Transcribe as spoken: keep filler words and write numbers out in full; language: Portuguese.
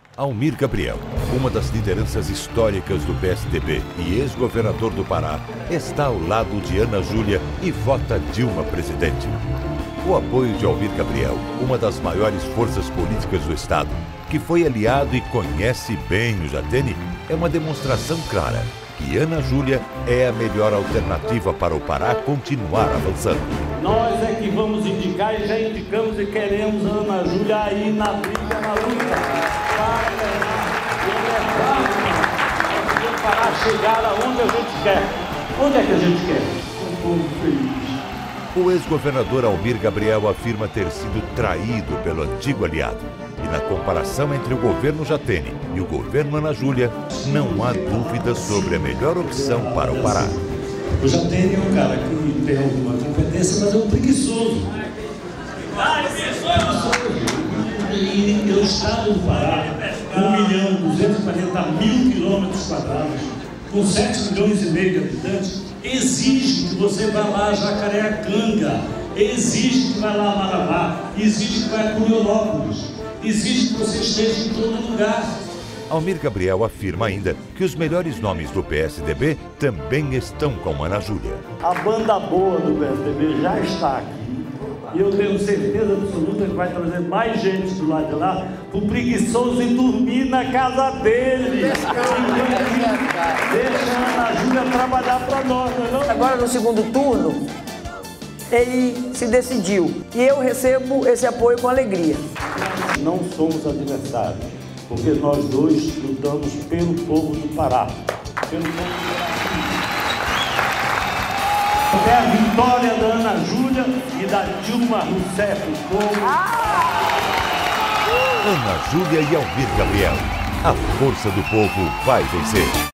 Almir Gabriel, uma das lideranças históricas do P S D B e ex-governador do Pará, está ao lado de Ana Júlia e vota Dilma presidente. O apoio de Almir Gabriel, uma das maiores forças políticas do Estado, que foi aliado e conhece bem o Jatene, é uma demonstração clara que Ana Júlia é a melhor alternativa para o Pará continuar avançando. Nós é que vamos indicar e já indicamos e queremos a Ana Júlia aí na briga, na luta, para levar o Pará chegar aonde a gente quer. Onde é que a gente quer? Um povo feliz. O ex-governador Almir Gabriel afirma ter sido traído pelo antigo aliado. E na comparação entre o governo Jatene e o governo Ana Júlia, não há dúvida sobre a melhor opção para o Pará. O Jatene é um cara que tem alguma competência, mas é um preguiçoso. E o estado do Pará, um milhão duzentos e quarenta mil quilômetros quadrados, com sete milhões e meio de habitantes, exige que você vá lá a Jacareacanga, exige que vá lá a Marabá, exige que vá a Curiolópolis, exige que você esteja em todo lugar. Almir Gabriel afirma ainda que os melhores nomes do P S D B também estão com Ana Júlia. A banda boa do P S D B já está aqui. E eu tenho certeza absoluta que vai trazer mais gente do lado de lá, o preguiçoso e dormir na casa dele. Deixa a Ana Júlia trabalhar para nós, não é? Agora, no segundo turno, ele se decidiu. E eu recebo esse apoio com alegria. Não somos adversários, porque nós dois lutamos pelo povo do Pará. Pelo povo do Pará. É a vitória da Ana Júlia e da Dilma Rousseff. Ah! Ana Júlia e Almir Gabriel. A força do povo vai vencer.